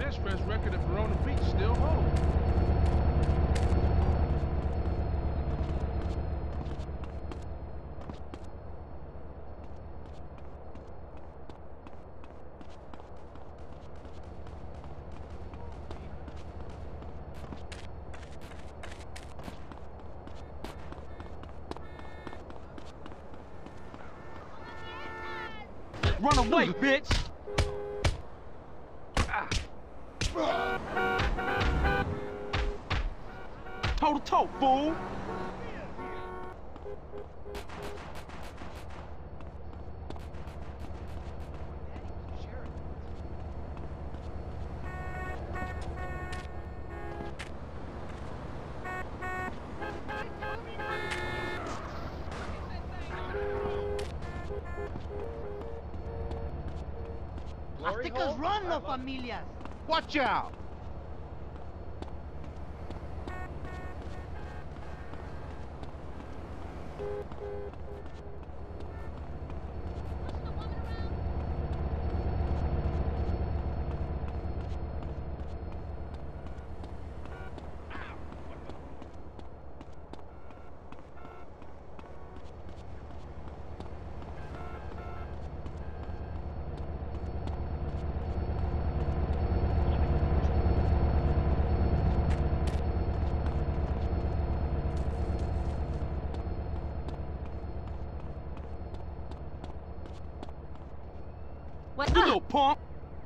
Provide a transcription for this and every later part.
Express record at Verona Beach still holds. Run away, bitch! Toe to toe, fool! Aztecas run, no familias! Watch out! What? You little punk!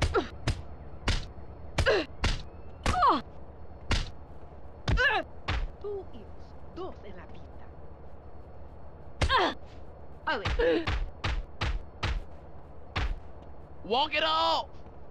Tú y los dos en la pista. Oye. Walk it off!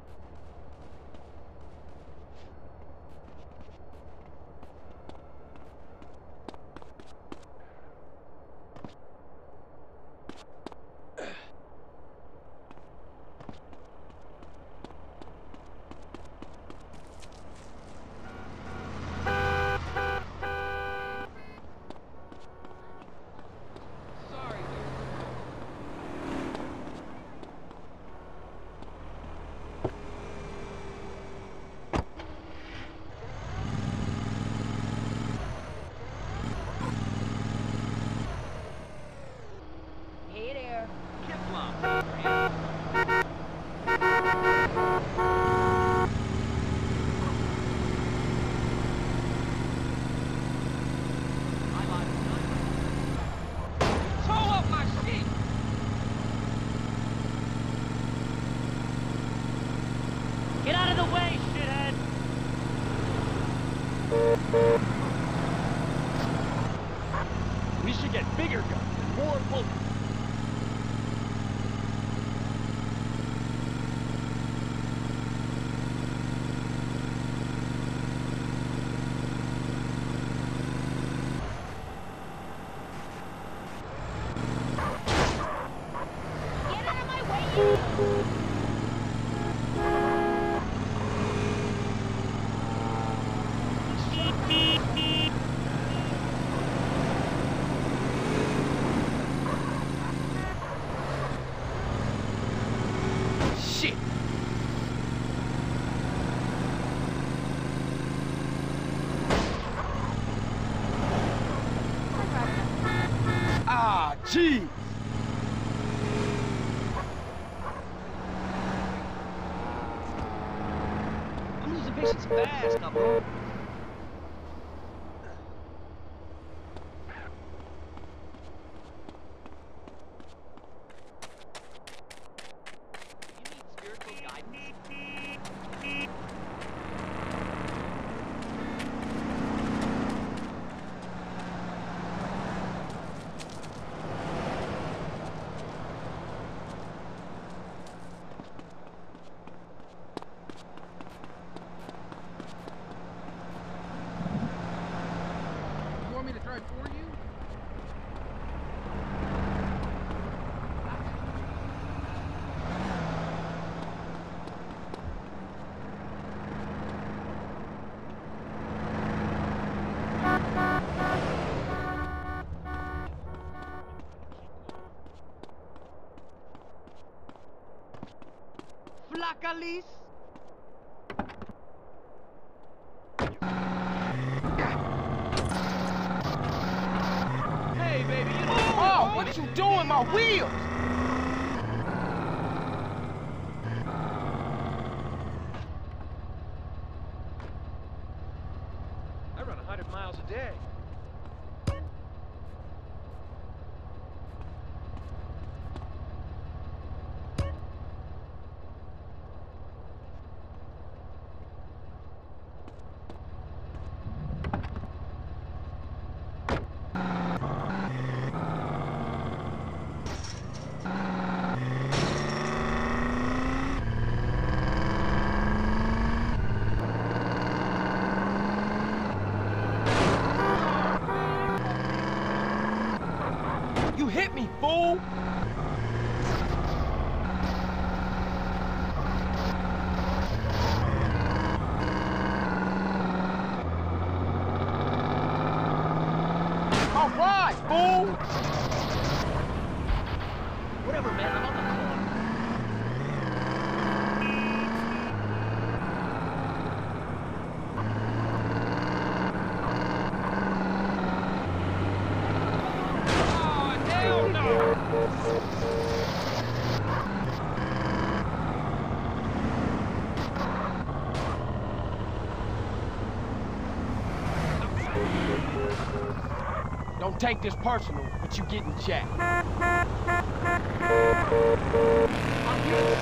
Hey there. Tow up my shit! Get out of the way, shithead! We should get bigger guns and more bullets. Get out of my way, you! Shit! Ah, jeez! I'm losing patience fast, cabrón. You need spiritual guidance? You want me to drive for you? Flacalis! you doing, my wheels? I run 100 miles a day. You hit me, fool! All right, fool! Whatever, man, I'm on the floor. Oh, hell no! Don't take this personal, but you getting jacked. I'm here.